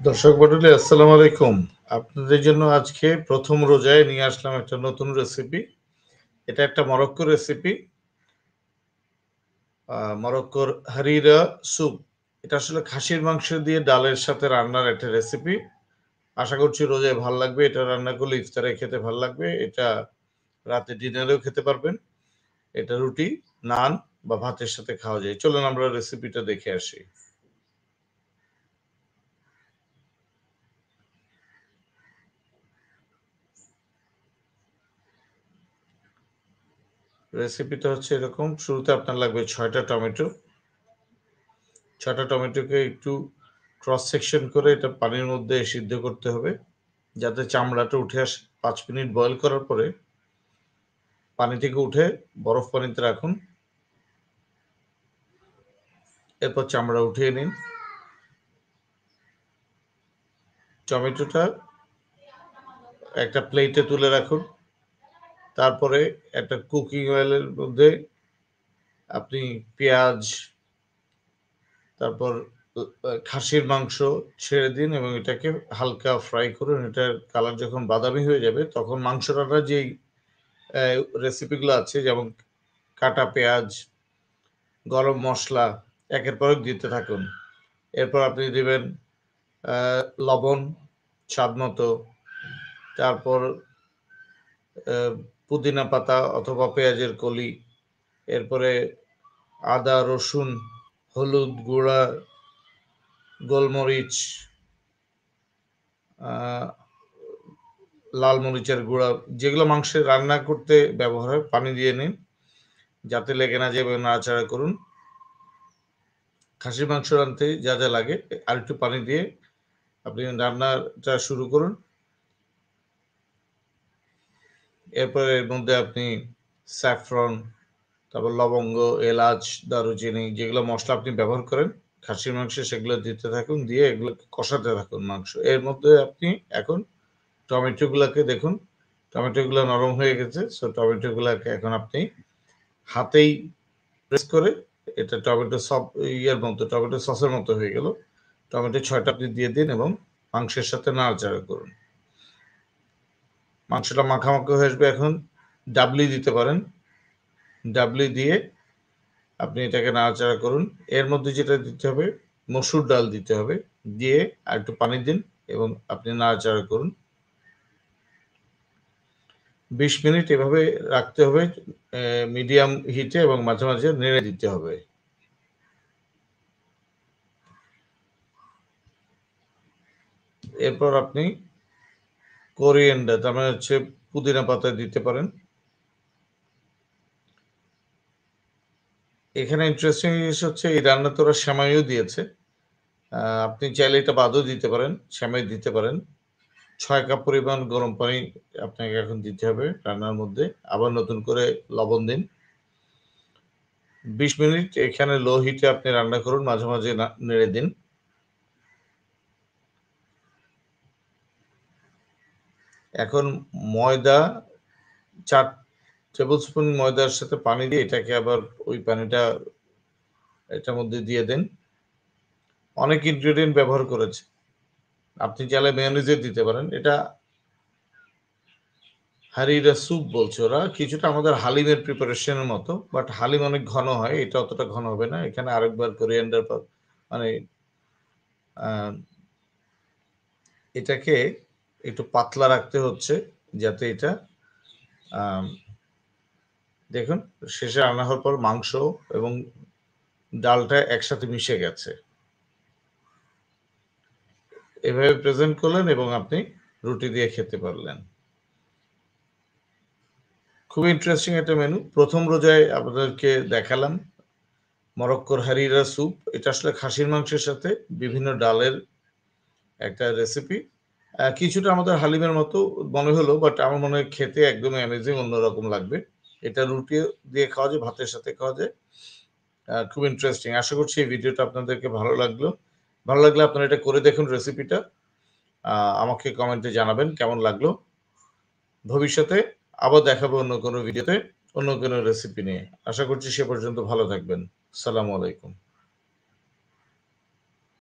দর্শক মণ্ডলী আসসালামু আলাইকুম। আপনাদের জন্য আজকে প্রথম রোজায় নিয়ে আসলাম একটা নতুন রেসিপি। এটা একটা মরক্কো রেসিপি। মরক্কোর হারিরা স্যুপ। এটা আসলে খাসির মাংস দিয়ে ডালের সাথে রান্নার একটা রেসিপি। আশা করছি রোজায় ভাল লাগবে। এটা রান্না করলে ইফতারে খেতে ভাল লাগবে। এটা রাতে ডিনারেও খেতে পারবেন। এটা রুটি, নান বা ভাতের সাথে খাওয়া যায়। চলুন আমরা রেসিপিটা দেখে আসি। রেসিপিটা হচ্ছে এরকম। শুরুতে আপনার লাগবে ৬টা টমেটো। ৬টা টমেটোকে একটু ক্রস সেকশন করে এটা পানির মধ্যে সিদ্ধ করতে হবে যাতে চামড়াটা উঠে আসে। ৫ মিনিট বয়েল করার পরে পানি থেকে উঠে বরফ পানিতে রাখুন। এরপর চামড়া উঠিয়ে নিন। টমেটোটা একটা প্লেটে তুলে রাখুন। তারপরে একটা কুকিং অয়েলের মধ্যে আপনি পেঁয়াজ, তারপর খাসির মাংস ছেড়ে দিন এবং এটাকে হালকা ফ্রাই করুন। এটার কালার যখন বাদামি হয়ে যাবে তখন মাংস রান্নার যেই রেসিপিগুলো আছে যেমন কাটা পেঁয়াজ, গরম মসলা একের পর এক দিতে থাকুন। এরপর আপনি দিবেন লবণ স্বাদ মতো, তারপর পুদিনা পাতা অথবা পেঁয়াজের কলি, এরপরে আদা, রসুন, হলুদ গুঁড়া, গোলমরিচ, লাল মরিচের গুঁড়া, যেগুলো মাংসের রান্না করতে ব্যবহার হয় পানি দিয়ে নিন যাতে লেগে না যায় এবং নাড়াচাড়া করুন। খাসির মাংস রাঁধতে যা যা লাগে আর একটু পানি দিয়ে আপনি রান্নাটা শুরু করুন। এরপরে এর মধ্যে আপনি স্যাফরন, তারপর লবঙ্গ, এলাচ, দারুচিনি যেগুলো মশলা আপনি ব্যবহার করেন খাসির মাংসে সেগুলো দিতে থাকুন, দিয়ে এগুলো কষাতে থাকুন মাংস। এর মধ্যে আপনি এখন টমেটোগুলোকে দেখুন, টমেটোগুলো নরম হয়ে গেছে। সো টমেটোগুলোকে এখন আপনি হাতেই প্রেস করে এটা টমেটো টমেটো সসের মতো হয়ে গেল। টমেটো ৬টা আপনি দিয়ে দিন এবং মাংসের সাথে নাড়াচাড়া করুন। মাংসটা মাখামাখা হয়ে আসবে। এখন ডাবলি দিতে পারেন। ডাবলি দিয়ে আপনি এটাকে নাড়াচাড়া করুন। এর মধ্যে যেটা দিতে হবে মসুর ডাল দিতে হবে। দিয়ে আর একটু পানি দিন এবং আপনি নাড়াচাড়া করুন। ২০ মিনিট এভাবে রাখতে হবে মিডিয়াম হিটে এবং মাঝে মাঝে নেড়ে দিতে হবে। এরপর আপনি কোরিয়েন্ডার তার মানে হচ্ছে পুদিনা পাতা দিতে পারেন। এখানে ইন্টারেস্টিং জিনিস হচ্ছে এই রান্নাতে ওরা সেমাইও দিয়েছে। আপনি চাইলে এটা বাদও দিতে পারেন, সেমাই দিতে পারেন। ৬ কাপ পরিমাণ গরম পানি আপনাকে এখন দিতে হবে রান্নার মধ্যে। আবার নতুন করে লবণ দিন। ২০ মিনিট এখানে লো হিটে আপনি রান্না করুন, মাঝে মাঝে নেড়ে দিন। এখন ময়দা ৪ টেবিল স্পুন ময়দার সাথে পানি দিয়ে এটাকে আবার ওই পানিটা এটার মধ্যে দিয়ে দেন। অনেক ইনগ্রেডিয়েন্ট ব্যবহার করেছে। আপনি চাইলে মেয়োনিজও দিতে পারেন। এটা হারিরা স্যুপ বলছে ওরা। কিছুটা আমাদের হালিমের প্রিপারেশনের মতো। বাট হালিম অনেক ঘন হয়। এটা অতটা ঘন হবে না। এখানে আরেকবার কোরিয়ান্ডার মানে আ এটাকে একটু পাতলা রাখতে হচ্ছে যাতে এটা আম দেখুন শেষে রান্না হওয়ার পর মাংস এবং ডালটা একসাথে মিশে গেছে। এভাবে প্রেজেন্ট করলেন এবং আপনি রুটি দিয়ে খেতে পারলেন। খুবই ইন্টারেস্টিং একটা মেনু। প্রথম রোজায় আপনাদেরকে দেখালাম মরক্কোর হারিরা স্যুপ। এটা আসলে খাসির মাংসের সাথে বিভিন্ন ডালের একটা রেসিপি। কিছুটা আমাদের হালিমের মতো মনে হলো বাট আমার মনে হয় খেতে একদমই অ্যামেজিং অন্যরকম লাগবে। এটা রুটি দিয়ে খাওয়া যায়, ভাতের সাথে খাওয়া যায়। খুব ইন্টারেস্টিং। আশা করছি এই ভিডিওটা আপনাদেরকে ভালো লাগলো। ভালো লাগলে আপনারা এটা করে দেখুন রেসিপিটা। আমাকে কমেন্টে জানাবেন কেমন লাগলো। ভবিষ্যতে আবার দেখাবো অন্য কোনো ভিডিওতে, অন্য কোনো রেসিপি নিয়ে। আশা করছি সে পর্যন্ত ভালো থাকবেন। আসসালামু আলাইকুম।